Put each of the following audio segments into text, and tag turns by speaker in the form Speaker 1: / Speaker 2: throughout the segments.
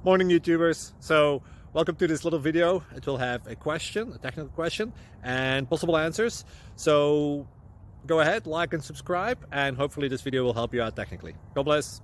Speaker 1: Morning YouTubers. So welcome to this little video. It will have a question, a technical question, and possible answers. So go ahead, like and subscribe, and hopefully this video will help you out technically. God bless.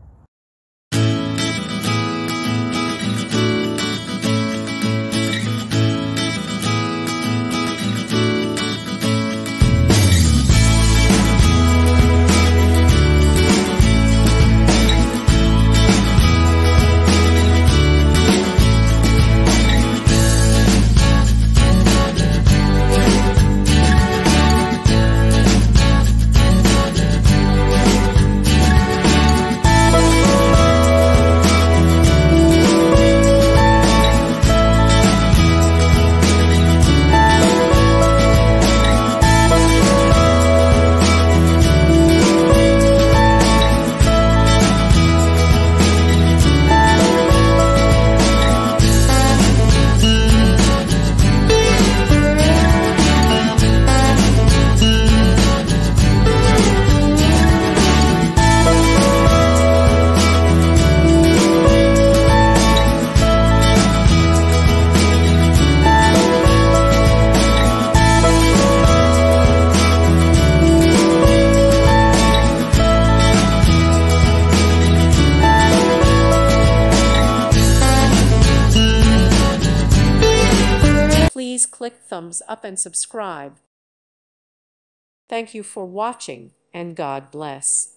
Speaker 2: Please click thumbs up and subscribe. Thank you for watching, and God bless.